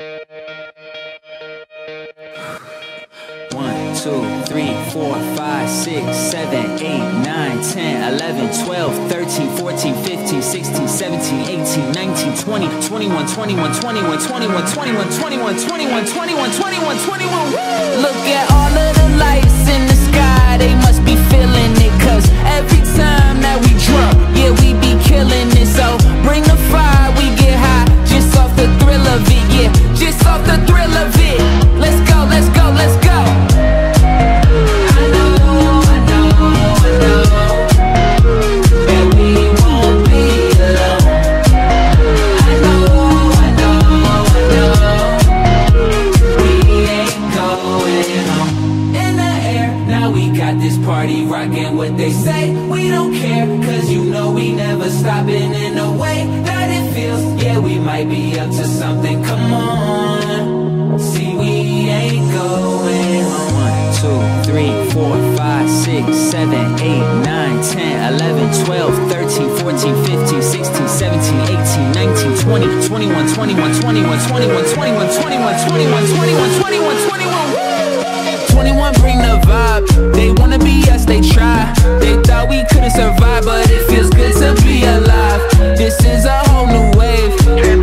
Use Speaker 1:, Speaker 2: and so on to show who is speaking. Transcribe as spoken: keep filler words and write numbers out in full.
Speaker 1: One, two, three, four, five, six, seven, eight, nine, ten, eleven, twelve, thirteen, fourteen, fifteen, sixteen, seventeen, eighteen, nineteen, twenty, twenty-one, twenty-one, twenty-one, twenty-one, twenty-one, twenty-one, twenty-one, twenty-one, twenty-one, twenty-one. Look at all of the lights in the sky, they must be feeling it, cause every time that we drop, yeah, we be killing it. So bring the fire, we get high, just off the thrill of it, yeah, just off the thrill of it. Let's go, let's go, let's go. I know, I know, I know that we won't be alone. I know, I know, I know we ain't going home. In the air, now we got this party rockin'. What they say, we don't care, cause you know we never stopping. In a way that it feels, yeah, we might be up to something. Come on, see, we ain't going home. One, two, three, four, five, six, seven, eight, nine, ten, eleven, twelve, thirteen, fourteen, fifteen, sixteen, seventeen, eighteen, nineteen, twenty, twenty-one, twenty-one, twenty-one, twenty-one, twenty-one, twenty-one, twenty-one, twenty-one, twenty-one, twenty-one. twenty-one bring the vibe. They wanna be us, they try. They thought we couldn't survive, but it feels good to be alive. This is a whole new wave.